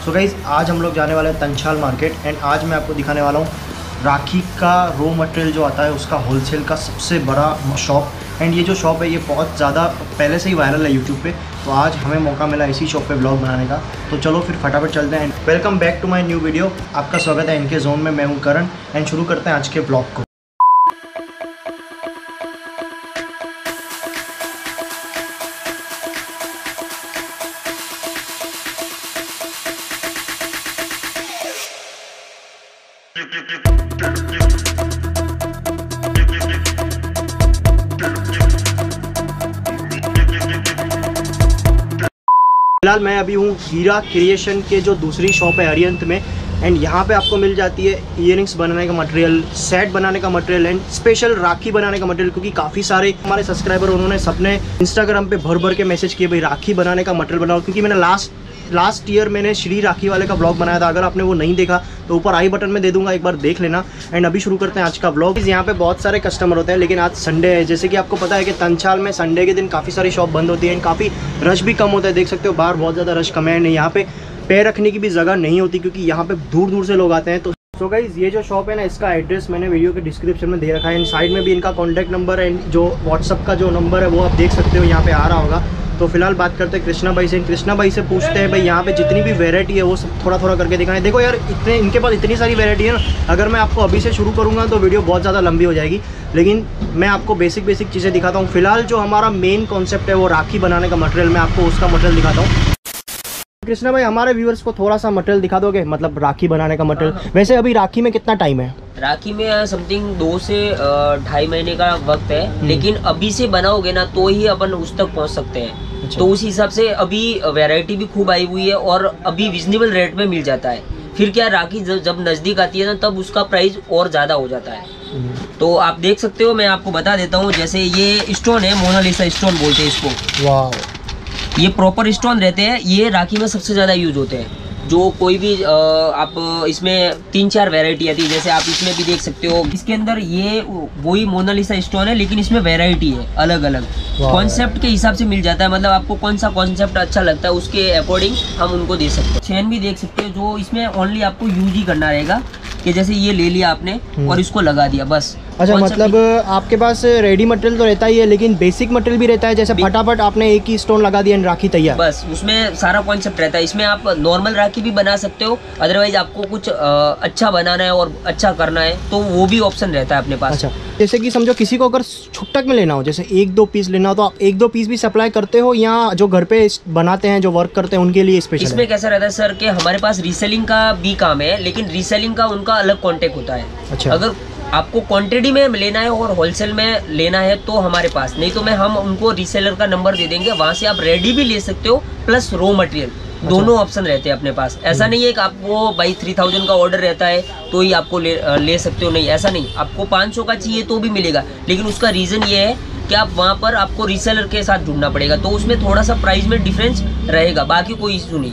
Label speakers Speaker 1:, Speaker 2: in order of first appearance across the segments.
Speaker 1: So guys आज हम लोग जाने वाले हैं तंशाल मार्केट एंड आज मैं आपको दिखाने वाला हूँ राखी का रॉ मटेरियल जो आता है उसका होलसेल का सबसे बड़ा शॉप। एंड ये जो शॉप है ये बहुत ज़्यादा पहले से ही वायरल है यूट्यूब पे, तो आज हमें मौका मिला इसी शॉप पे ब्लॉग बनाने का। तो चलो फिर फटाफट चलते हैं। Welcome back to my new video. आपका स्वागत है इनके जोन में। मैं हूँ करण एंड शुरू करते हैं आज के ब्लॉग को। फिलहाल मैं अभी हूँ हीरा क्रिएशन के जो दूसरी शॉप है अरियंत में। एंड यहाँ पे आपको मिल जाती है इयरिंग्स बनाने का मटेरियल, सेट बनाने का मटेरियल एंड स्पेशल राखी बनाने का मटेरियल। क्योंकि काफ़ी सारे हमारे सब्सक्राइबर उन्होंने सबने इंस्टाग्राम पे भर भर के मैसेज किए भाई राखी बनाने का मटेरियल बनाओ। क्योंकि मैंने लास्ट ईयर मैंने श्री राखी वाले का ब्लॉग बनाया था। अगर आपने वो नहीं देखा तो ऊपर आई बटन में दे दूंगा, एक बार देख लेना। एंड अभी शुरू करते हैं आज का ब्लॉग। यहाँ पे बहुत सारे कस्टमर होते हैं लेकिन आज संडे है। जैसे कि आपको पता है कि तंशाल में संडे के दिन काफ़ी सारी शॉप बंद होती है एंड काफ़ी रश भी कम होता है। देख सकते हो बाहर बहुत ज़्यादा रश कम है। यहाँ पे पैर रखने की भी जगह नहीं होती क्योंकि यहाँ पे दूर दूर से लोग आते हैं। तो गाइस ये जो शॉप है ना, इसका एड्रेस मैंने वीडियो के डिस्क्रिप्शन में दे रखा है एंड साइड में भी इनका कॉन्टैक्ट नंबर एंड जो व्हाट्सअप का जो नंबर है वो आप देख सकते हो, यहाँ पे आ रहा होगा। तो फिलहाल बात करते हैं कृष्णा भाई से। कृष्णा भाई से पूछते हैं भाई यहाँ पे जितनी भी वैरायटी है वो सब थोड़ा थोड़ा करके दिखाएं। देखो यार इनके पास इतनी सारी वैरायटी है ना, अगर मैं आपको अभी से शुरू करूँगा तो वीडियो बहुत ज़्यादा लंबी हो जाएगी। लेकिन मैं आपको बेसिक चीज़ें दिखाता हूँ। फिलहाल जो हमारा मेन कॉन्सेप्ट है वो राखी बनाने का मटेरियल, मैं आपको उसका मटेरियल दिखाता हूँ। कृष्णा भाई हमारे व्यूअर्स को थोड़ा सा मटेरियल दिखा दोगे, मतलब राखी बनाने का मटेरियल। वैसे अभी राखी में कितना टाइम है?
Speaker 2: राखी में समथिंग 2 से 2.5 महीने का वक्त है। लेकिन अभी से बनाओगे ना तो ही अपन उस तक पहुंच सकते हैं। अच्छा। तो उस हिसाब से अभी वैरायटी भी खूब आई हुई है और अभी रिजनेबल रेट में मिल जाता है। फिर क्या राखी जब नजदीक आती है ना तब उसका प्राइस और ज्यादा हो जाता है। तो आप देख सकते हो, मैं आपको बता देता हूँ। जैसे ये स्टोन है, मोनालिसा स्टोन बोलते हैं इसको। वाह, ये प्रॉपर स्टोन रहते हैं। ये राखी में सबसे ज़्यादा यूज होते हैं। जो कोई भी आप इसमें 3-4 वैरायटी आती है। जैसे आप इसमें भी देख सकते हो, इसके अंदर ये वही मोनालिसा स्टोन है लेकिन इसमें वैरायटी है अलग अलग। कॉन्सेप्ट के हिसाब से मिल जाता है, मतलब आपको कौन सा कॉन्सेप्ट अच्छा लगता है उसके अकॉर्डिंग हम उनको दे सकते हैं। चेन भी देख सकते हो, जो इसमें ओनली आपको यूज ही करना रहेगा कि जैसे ये ले लिया आपने और इसको लगा दिया बस।
Speaker 1: अच्छा, मतलब आपके पास रेडी मटेरियल तो रहता ही है लेकिन बेसिक मटेरियल भी रहता है। जैसे फटाफट आपने एक ही स्टोन लगा दिया राखी तैयार, बस
Speaker 2: उसमें सारा कॉन्सेप्ट रहता है। इसमें आप नॉर्मल राखी भी बना सकते हो, अदरवाइज आपको कुछ अच्छा बनाना है और अच्छा करना है तो वो भी ऑप्शन रहता है अपने पास।
Speaker 1: अच्छा, जैसे कि समझो किसी को अगर छुट्टक में लेना हो, जैसे 1-2 पीस लेना हो, तो आप 1-2 पीस भी सप्लाई करते हो या जो घर पे बनाते हैं जो वर्क करते हैं उनके लिए स्पेशल?
Speaker 2: इसमें कैसा रहता है सर कि हमारे पास रीसेलिंग का भी काम है लेकिन रीसेलिंग का उनका अलग कॉन्टेक्ट होता है। अच्छा। अगर आपको क्वांटिटी में लेना है और होलसेल में लेना है तो हमारे पास, नहीं तो हम उनको रीसेलर का नंबर दे देंगे, वहां से आप रेडी भी ले सकते हो प्लस रॉ मटेरियल। अच्छा। दोनों ऑप्शन रहते हैं अपने पास। ऐसा नहीं है कि आपको भाई 3000 का ऑर्डर रहता है तो ही आपको ले सकते हो, नहीं ऐसा नहीं। आपको 500 का चाहिए तो भी मिलेगा, लेकिन उसका रीजन ये है कि आप वहाँ पर आपको रीसेलर के साथ जुड़ना पड़ेगा, तो उसमें थोड़ा सा प्राइस में डिफरेंस रहेगा, बाकी कोई इशू नहीं।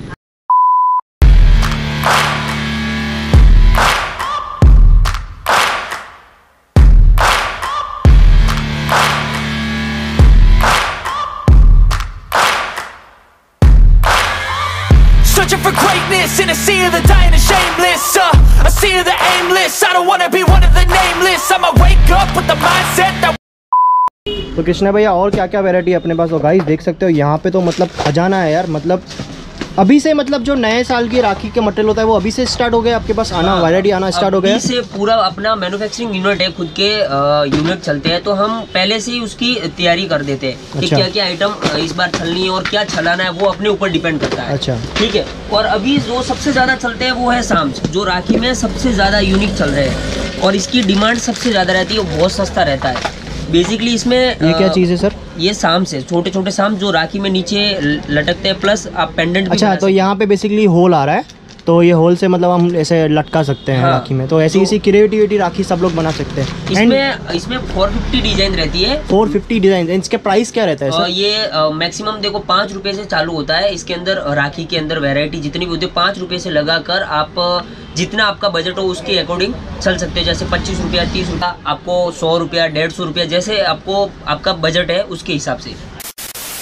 Speaker 3: Searching for greatness in a sea of the dying and shameless, a sea of the aimless. I don't wanna be one of the nameless. I'ma wake up with the mindset that.
Speaker 1: तो कृष्णा भैया और क्या क्या variety है अपने पास? तो guys देख सकते हो यहाँ पे तो मतलब खजाना है यार। मतलब अभी से मतलब जो नए साल की राखी के मटेरियल होता है वो अभी से स्टार्ट हो गया आपके पास आना, वैरायटी आना स्टार्ट हो गया।
Speaker 2: अभी से पूरा अपना मैन्युफैक्चरिंग यूनिट है, खुद के यूनिट चलते हैं, तो हम पहले से ही उसकी तैयारी कर देते हैं कि क्या क्या आइटम इस बार छलनी है और क्या छलाना है, वो अपने ऊपर डिपेंड करता है। अच्छा, ठीक है। और अभी जो सबसे ज्यादा चलते हैं वो है साम्स, जो राखी में सबसे ज्यादा यूनिक चल रहे हैं और इसकी डिमांड सबसे ज्यादा रहती है, बहुत सस्ता रहता है। बेसिकली इसमें
Speaker 1: ये क्या चीज़ है सर?
Speaker 2: ये साम्स है, छोटे छोटे साम्स जो राखी में नीचे लटकते हैं, प्लस आप पेंडेंट।
Speaker 1: अच्छा, तो यहाँ पे बेसिकली होल आ रहा है, तो ये होल से मतलब हम ऐसे लटका सकते हैं। हाँ, राखी में तो ऐसी इसी क्रिएटिविटी राखी सब लोग बना सकते हैं।
Speaker 2: इसमें 450 डिजाइन रहती है।
Speaker 1: 450 डिजाइन। इसके प्राइस क्या रहता है सर?
Speaker 2: ये मैक्सिमम देखो 5 रुपए से चालू होता है। इसके अंदर राखी के अंदर वैरायटी जितनी भी होती है 5 रुपए से लगाकर आप जितना आपका बजट हो उसके अकॉर्डिंग चल सकते हैं। जैसे 25 रुपया, 30 रुपया, आपको 100 रुपया, 150 रुपया, जैसे आपको आपका बजट है उसके हिसाब से।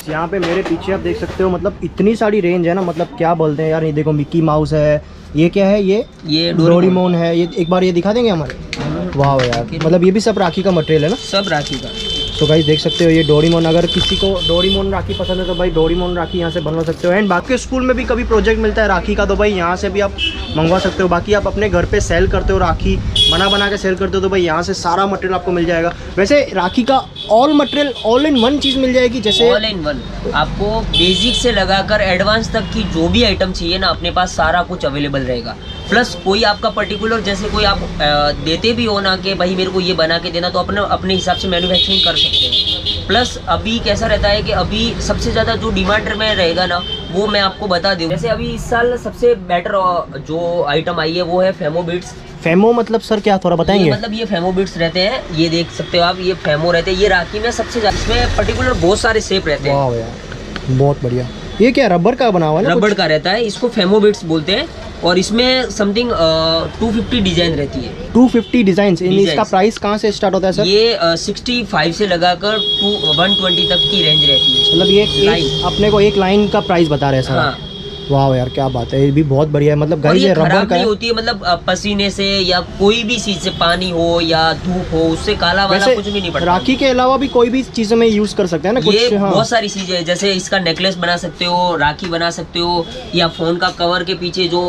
Speaker 1: यहाँ पे मेरे पीछे आप देख सकते हो, मतलब इतनी सारी रेंज है ना, मतलब क्या बोलते हैं यार। ये देखो मिक्की माउस है, ये क्या है, ये डोरेमोन है। ये एक बार ये दिखा देंगे हमारे। वाह यार, मतलब ये भी सब राखी का मटेरियल है ना?
Speaker 2: सब राखी का।
Speaker 1: तो गाइस देख सकते हो ये डोरेमोन, अगर किसी को डोरेमोन राखी पसंद है तो भाई डोरेमोन राखी यहाँ से बनवा सकते हो। एंड बाकी स्कूल में भी कभी प्रोजेक्ट मिलता है राखी का तो भाई यहाँ से भी आप मंगवा सकते हो। बाकी आप अपने घर पे सेल करते हो, राखी बना के सेल करते हो, तो भाई यहाँ से सारा मटेरियल आपको मिल जाएगा। वैसे राखी का all material all in one चीज़ मिल जाएगी, जैसे
Speaker 2: ऑल इन वन आपको बेसिक से लगाकर एडवांस तक की जो भी आइटम चाहिए ना, अपने पास सारा कुछ अवेलेबल रहेगा। प्लस कोई आपका पर्टिकुलर, जैसे कोई आप देते भी हो ना कि भाई मेरे को ये बना के देना, तो अपने हिसाब से मैन्युफैक्चरिंग कर सकते हैं। प्लस अभी कैसा रहता है कि अभी सबसे ज़्यादा जो डिमांड में रहेगा ना, वो मैं आपको बता दूँ। जैसे अभी इस साल सबसे बेटर जो आइटम आई है वो है फेमो बीट्स।
Speaker 1: फेमो मतलब सर क्या, थोड़ा बताएंगे?
Speaker 2: मतलब ये फेमो बीट्स रहते हैं, ये देख सकते हो आप, ये फेमो रहते हैं। ये राखी में सबसे ज़्यादा, इसमें पर्टिकुलर बहुत सारे शेप रहते हैं।
Speaker 1: वाह यार बहुत बढ़िया। ये क्या रबर का बना हुआ है?
Speaker 2: रबर का रहता है, इसको फेमो बीट्स बोलते हैं। और इसमें समथिंग 250 डिजाइन रहती है।
Speaker 1: 250 डिजाइन। इसका प्राइस कहाँ से स्टार्ट होता है सर?
Speaker 2: ये 65 से लगाकर 120 तक की रेंज रहती है।
Speaker 1: मतलब ये अपने को एक लाइन का प्राइस बता रहे हैं सर।
Speaker 2: हाँ।
Speaker 1: वाह यार क्या बात है, ये भी बहुत बढ़िया है। मतलब गाइस ये रबर का
Speaker 2: नहीं होती है, मतलब पसीने से या कोई भी चीज से, पानी हो या धूप हो, उससे काला वाला कुछ भी नहीं पड़ता।
Speaker 1: राखी के अलावा भी कोई भी चीजों में यूज कर सकते हैं ना कुछ?
Speaker 2: ये
Speaker 1: हाँ।
Speaker 2: बहुत सारी चीजें, जैसे इसका नेकलेस बना सकते हो, राखी बना सकते हो, या फोन का कवर के पीछे जो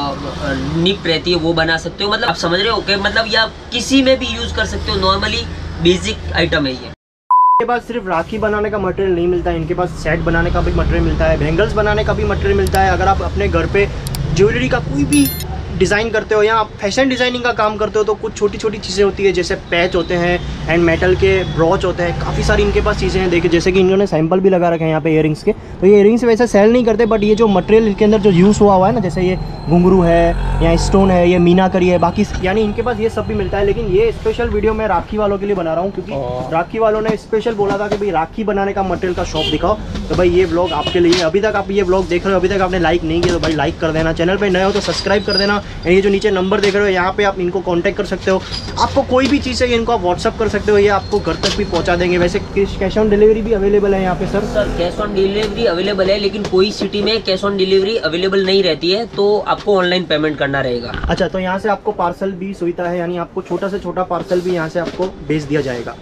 Speaker 2: निप रहती है वो बना सकते हो। मतलब आप समझ रहे हो कि मतलब, या किसी में भी यूज कर सकते हो। नॉर्मली बेसिक आइटम है ये।
Speaker 1: इनके पास सिर्फ राखी बनाने का मटेरियल नहीं मिलता है, इनके पास सेट बनाने का भी मटेरियल मिलता है, बैंगल्स बनाने का भी मटेरियल मिलता है। अगर आप अपने घर पे ज्वेलरी का कोई भी डिज़ाइन करते हो या आप फैशन डिज़ाइनिंग का काम करते हो, तो कुछ छोटी छोटी चीज़ें होती है, जैसे पैच होते हैं एंड मेटल के ब्रॉच होते हैं। काफ़ी सारी इनके पास चीज़ें हैं। देखिए जैसे कि इन्होंने सैंपल भी लगा रखे हैं यहाँ पे इयरिंग्स के। तो ये इयरिंग्स वैसे सेल नहीं करते, बट ये जो मटेरियल इनके अंदर जो यूज़ हुआ है ना, जैसे ये घुंघरू है या स्टोन है, ये मीनाकरी है, बाकी यानी इनके पास ये सब भी मिलता है। लेकिन ये स्पेशल वीडियो मैं राखी वालों के लिए बना रहा हूँ, क्योंकि राखी वालों ने स्पेशल बोला था कि भाई राखी बनाने का मटेरियल का शॉप दिखाओ। तो भाई ये व्लॉग आपके लिए। अभी तक आप ये व्लॉग देख रहे हो, अभी तक आपने लाइक नहीं किया तो भाई लाइक कर देना। चैनल पर नए हो तो सब्सक्राइब कर देना। ये जो नीचे नंबर देख रहे हो, यहाँ पे आप इनको कांटेक्ट कर सकते हो। आपको कोई भी चीज़ चाहिए इनको आप व्हाट्सअप कर सकते हो, ये आपको घर तक भी पहुँचा देंगे। वैसे कैश ऑन डिलीवरी भी अवेलेबल है यहाँ पे sir?
Speaker 2: Sir cash on delivery available है, लेकिन कोई सिटी में कैश ऑन डिलीवरी अवेलेबल नहीं रहती है, तो आपको ऑनलाइन पेमेंट करना रहेगा।
Speaker 1: अच्छा, तो यहाँ से आपको पार्सल भी सुविधा है, यानी आपको छोटा से छोटा पार्सल भी यहाँ से आपको भेज दिया जाएगा।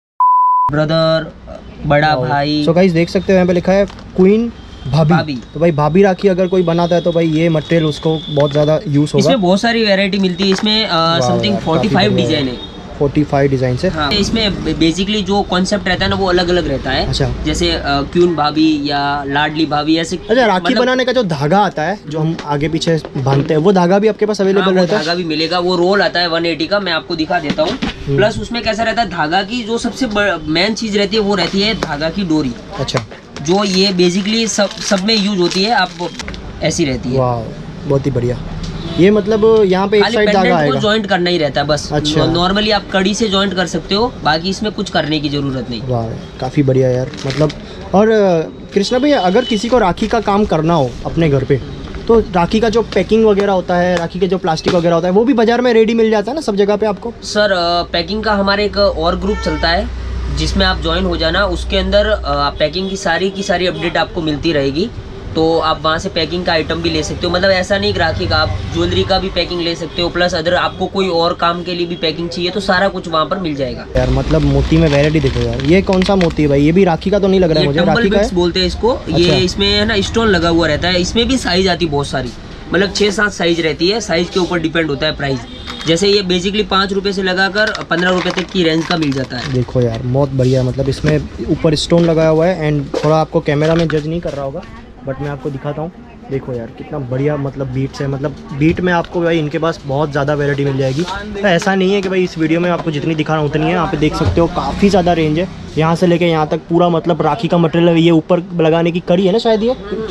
Speaker 2: ब्रदर, बड़ा भाई।
Speaker 1: सो गाइस देख सकते हो यहाँ पे लिखा है क्वीन भाभी। तो भाई भाभी राखी अगर कोई बनाता है तो भाई ये मटेरियल उसको बहुत ज़्यादा यूज़ होगा।
Speaker 2: इसमें बहुत सारी वैरायटी मिलती है। इसमें समथिंग 45 डिजाइन है।
Speaker 1: 45 डिजाइन से।
Speaker 2: हाँ, इसमें बेसिकली जो कॉन्सेप्ट रहता है ना, वो अलग अलग रहता है।
Speaker 1: अच्छा।
Speaker 2: जैसे क्यून भाभी या लाडली भाभी ऐसे।
Speaker 1: अच्छा, राखी बनाने का जो धागा आता है जो हम आगे पीछे बांधते हैं, वो धागा भी आपके पास अवेलेबल रहता है?
Speaker 2: धागा भी मिलेगा, वो रोल आता है 180 का, मैं आपको दिखा देता हूँ। प्लस उसमें कैसा रहता है, धागा की जो सबसे मेन चीज रहती है वो रहती है धागा की डोरी।
Speaker 1: अच्छा। जो
Speaker 2: ये बेसिकली सब में यूज होती है, आप ऐसी रहती है।
Speaker 1: वाह बहुत ही बढ़िया। ये मतलब यहाँ पे एक साइड धागा आएगा,
Speaker 2: जॉइंट करना ही रहता है बस।
Speaker 1: अच्छा।
Speaker 2: नॉर्मली आप कड़ी से जॉइंट कर सकते हो, बाकी इसमें कुछ करने की जरूरत नहीं।
Speaker 1: वाह काफ़ी बढ़िया यार। मतलब और कृष्णा भैया, अगर किसी को राखी का काम करना हो अपने घर पे, तो राखी का जो पैकिंग वगैरह होता है, राखी के जो प्लास्टिक वगैरह होता है, वो भी बाजार में रेडी मिल जाता है ना सब जगह पे आपको?
Speaker 2: सर पैकिंग का हमारे एक और ग्रुप चलता है, जिसमें आप ज्वाइन हो जाना। उसके अंदर पैकिंग की सारी अपडेट आपको मिलती रहेगी, तो आप वहाँ से पैकिंग का आइटम भी ले सकते हो। मतलब ऐसा नहीं कि राखी का, आप ज्वेलरी का भी पैकिंग ले सकते हो, प्लस अदर आपको कोई और काम के लिए भी पैकिंग चाहिए तो सारा कुछ वहाँ पर मिल जाएगा
Speaker 1: यार। मतलब मोती में वैरायटी देखो यार, ये कौन सा मोती है भाई? ये भी राखी का तो नहीं लग रहा है मुझे। राखी का
Speaker 2: बोलते हैं इसको।
Speaker 1: अच्छा।
Speaker 2: ये इसमें है ना स्टोन लगा हुआ रहता है। इसमें भी साइज आती है बहुत सारी, मतलब 6-7 साइज रहती है। साइज के ऊपर डिपेंड होता है प्राइस। जैसे ये बेसिकली 5 रुपए से लगाकर 15 रुपए तक की रेंज का मिल जाता है। देखो
Speaker 1: यार बहुत बढ़िया। मतलब इसमें ऊपर स्टोन लगाया हुआ है, एंड थोड़ा आपको कैमरा में जज नहीं कर रहा होगा, बट मैं आपको दिखाता हूँ। देखो यार कितना बढ़िया मतलब बीट्स है। मतलब बीट में आपको भाई इनके पास बहुत ज़्यादा वैरायटी मिल जाएगी। तो ऐसा नहीं है कि भाई इस वीडियो में आपको जितनी दिखा रहा हूँ उतनी है। यहाँ पे देख सकते हो काफ़ी ज़्यादा रेंज है, यहाँ से लेके यहाँ तक पूरा। मतलब राखी का मटेरियल है। ये ऊपर लगाने की कड़ी है ना शायद,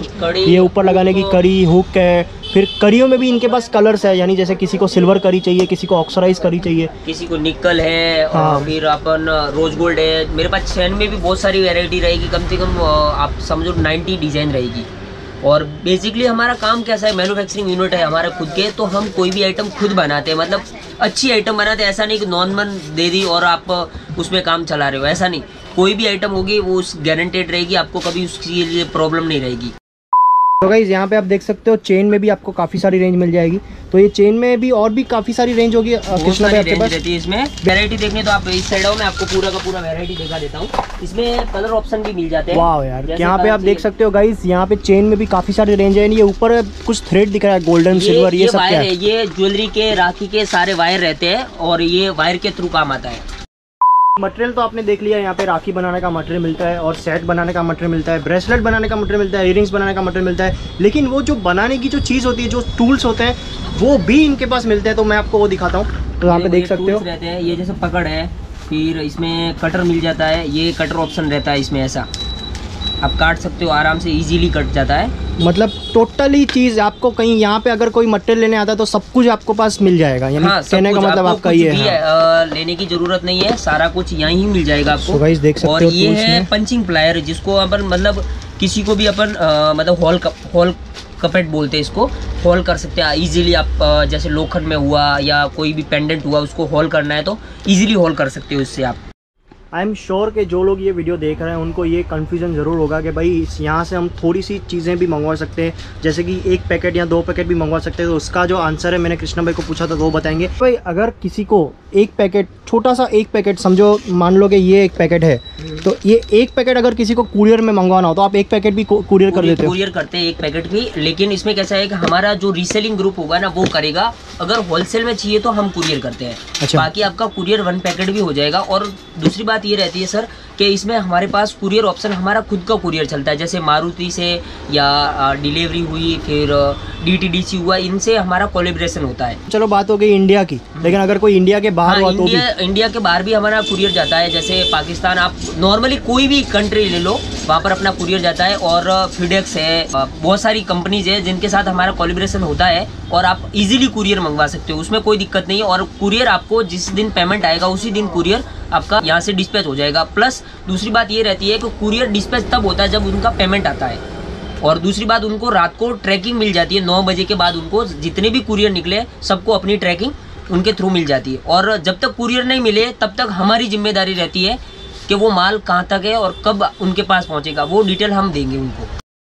Speaker 1: ये ऊपर लगाने की कड़ी, हुक है। फिर कड़ियों में भी इनके पास कलर्स है, यानी जैसे किसी को सिल्वर कड़ी चाहिए, किसी को ऑक्सराइज कड़ी चाहिए,
Speaker 2: किसी को निकल है।
Speaker 1: हाँ।
Speaker 2: और फिर अपन रोज गोल्ड है। मेरे पास चैन में भी बहुत सारी वैरायटी रहेगी, कम से कम आप समझो 90 डिजाइन रहेगी। और बेसिकली हमारा काम कैसा है, मैन्युफैक्चरिंग यूनिट है हमारे खुद के, तो हम कोई भी आइटम खुद बनाते हैं। मतलब अच्छी आइटम बनाते हैं। ऐसा नहीं कि नॉर्मल दे दी और आप उसमें काम चला रहे हो, ऐसा नहीं। कोई भी आइटम होगी वो उस गारंटेड रहेगी, आपको कभी उसकी लिए प्रॉब्लम नहीं रहेगी।
Speaker 1: तो गाइस यहाँ पे आप देख सकते हो चेन में भी आपको काफ़ी सारी रेंज मिल जाएगी। तो ये चेन में भी और भी काफ़ी सारी रेंज होगी कृष्णा भाई आपके पास।
Speaker 2: रहती है इसमें वैरायटी देखने, तो आप इस साइड आओ, मैं आपको पूरा का पूरा वैरायटी दिखा देता हूँ। इसमें कलर ऑप्शन भी मिल जाते हैं।
Speaker 1: वाह यार, यहाँ पे आप देख सकते हो गाइस, यहाँ पे चेन में भी काफ़ी सारी रेंज है। ये ऊपर कुछ थ्रेड दिख रहा है, गोल्डन सिल्वर, ये सब क्या है?
Speaker 2: ये ज्वेलरी के, राखी के सारे वायर रहते हैं और ये वायर के थ्रू काम आता है।
Speaker 1: मटेरियल तो आपने देख लिया, यहाँ पे राखी बनाने का मटेरियल मिलता है और सेट बनाने का मटेरियल मिलता है, ब्रेसलेट बनाने का मटेरियल मिलता है, इयरिंग्स बनाने का मटेरियल मिलता है। लेकिन वो जो बनाने की जो चीज़ होती है, जो टूल्स होते हैं, वो भी इनके पास मिलते हैं। तो मैं आपको वो दिखाता हूँ। तो यहाँ पे देख सकते हो
Speaker 2: रहते हैं, ये जैसे पकड़ है, फिर इसमें कटर मिल जाता है, ये कटर ऑप्शन रहता है इसमें, ऐसा आप काट सकते हो आराम से, इजीली कट जाता है।
Speaker 1: मतलब टोटली चीज़ आपको कहीं यहाँ पे अगर कोई मटेरियल लेने आता है तो सब कुछ आपको पास मिल जाएगा। यानी कहने का मतलब आपका ये है,
Speaker 2: लेने की जरूरत नहीं है, सारा कुछ यहाँ ही मिल जाएगा आपको।
Speaker 1: गाइस देख सकते
Speaker 2: और
Speaker 1: हो
Speaker 2: ये है पंचिंग प्लायर, जिसको अपन मतलब किसी को भी अपन मतलब होल कपेट बोलते हैं इसको, होल कर सकते हैं इजीली आप। जैसे लोखंड में हुआ या कोई भी पेंडेंट हुआ, उसको होल करना है तो इजीली होल कर सकते हो इससे आप।
Speaker 1: आई एम श्योर कि जो लोग ये वीडियो देख रहे हैं उनको ये कन्फ्यूज़न ज़रूर होगा कि भाई यहाँ से हम थोड़ी सी चीज़ें भी मंगवा सकते हैं, जैसे कि 1 पैकेट या 2 पैकेट भी मंगवा सकते हैं। तो उसका जो आंसर है, मैंने कृष्णा भाई को पूछा था तो वो बताएंगे। भाई अगर किसी को 1 पैकेट, छोटा सा 1 पैकेट समझो, मान लो कि ये 1 पैकेट है, तो ये 1 पैकेट अगर किसी को कुरियर में मंगवाना हो तो आप 1 पैकेट भी कुरियर कर देते हो?
Speaker 2: कुरियर करते हैं 1 पैकेट भी, लेकिन इसमें कैसा है कि हमारा जो रीसेलिंग ग्रुप होगा ना वो करेगा। अगर होलसेल में चाहिए तो हम कुरियर करते हैं।
Speaker 1: अच्छा।
Speaker 2: बाकी आपका कुरियर 1 पैकेट भी हो जाएगा। और दूसरी बात ये रहती है सर कि इसमें हमारे पास कुरियर ऑप्शन, हमारा खुद का कुरियर चलता है। जैसे मारुति से या डिलीवरी हुई, फिर DTDC हुआ, इनसे हमारा कोलैबोरेशन होता है।
Speaker 1: चलो बात हो गई इंडिया की, लेकिन अगर कोई इंडिया के बाहर हुआ तो भी?
Speaker 2: इंडिया के बाहर भी हमारा कुरियर जाता है। जैसे पाकिस्तान, आप नॉर्मली कोई भी कंट्री ले लो, वहाँ पर अपना कुरियर जाता है। और FedEx है, बहुत सारी कंपनीज है जिनके साथ हमारा कोलैबोरेशन होता है और आप इजीली कुरियर मंगवा सकते हो, उसमें कोई दिक्कत नहीं है। और कुरियर आपको जिस दिन पेमेंट आएगा उसी दिन कुरियर आपका यहाँ से डिस्पैच हो जाएगा। प्लस दूसरी बात ये रहती है कि कुरियर डिस्पैच तब होता है जब उनका पेमेंट आता है। और दूसरी बात, उनको रात को ट्रैकिंग मिल जाती है। 9 बजे के बाद उनको जितने भी कुरियर निकले सबको अपनी ट्रैकिंग उनके थ्रू मिल जाती है। और जब तक कुरियर नहीं मिले तब तक हमारी जिम्मेदारी रहती है कि वो माल कहाँ तक है और कब उनके पास पहुँचेगा, वो डिटेल हम देंगे उनको।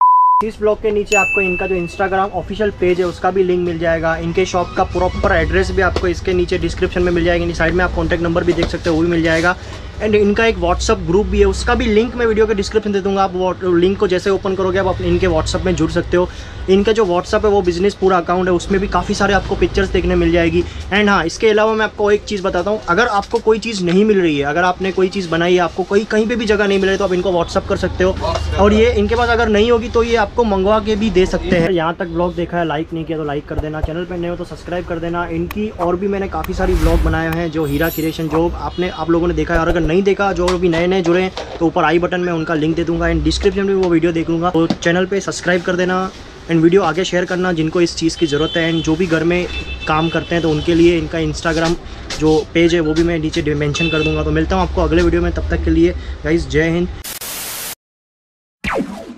Speaker 1: इस ब्लॉग के नीचे आपको इनका जो इंस्टाग्राम ऑफिशियल पेज है उसका भी लिंक मिल जाएगा। इनके शॉप का प्रॉपर एड्रेस भी आपको इसके नीचे डिस्क्रिप्शन में मिल जाएगा। साइड में आप कॉन्टैक्ट नंबर भी देख सकते हो, वो भी मिल जाएगा। एंड इनका एक व्हाट्सअप ग्रुप भी है, उसका भी लिंक मैं वीडियो के डिस्क्रिप्शन दे दूंगा। आप लिंक को जैसे ओपन करोगे आप इनके व्हाट्सअप में जुड़ सकते हो। इनका जो व्हाट्सअप है वो बिजनेस पूरा अकाउंट है, उसमें भी काफ़ी सारे आपको पिक्चर्स देखने मिल जाएगी। एंड हाँ, इसके अलावा मैं आपको एक चीज़ बताता हूँ, अगर आपको कोई चीज़ नहीं मिल रही है, अगर आपने कोई चीज़ बनाई है, आपको कहीं पर भी जगह नहीं मिल रही, तो आप इनको व्हाट्सअप कर सकते हो और ये इनके पास अगर नहीं होगी तो ये आपको मंगवा के भी दे सकते हैं। यहाँ तक ब्लॉग देखा है, लाइक नहीं किया तो लाइक कर देना, चैनल पर नए हो तो सब्सक्राइब कर देना। इनकी और भी मैंने काफ़ी सारी ब्लॉग बनाए हैं जो हीरा क्रिएशन, जो आप लोगों ने देखा है। और अगर नहीं देखा, जो भी नए जुड़े हैं, तो ऊपर आई बटन में उनका लिंक दे दूंगा, एंड डिस्क्रिप्शन में वो वीडियो देख लूँगा। तो चैनल पे सब्सक्राइब कर देना एंड वीडियो आगे शेयर करना जिनको इस चीज़ की ज़रूरत है। एंड जो भी घर में काम करते हैं तो उनके लिए इनका इंस्टाग्राम जो पेज है वो भी मैं नीचे मेंशन कर दूंगा। तो मिलता हूँ आपको अगले वीडियो में, तब तक के लिए गाइस जय हिंद।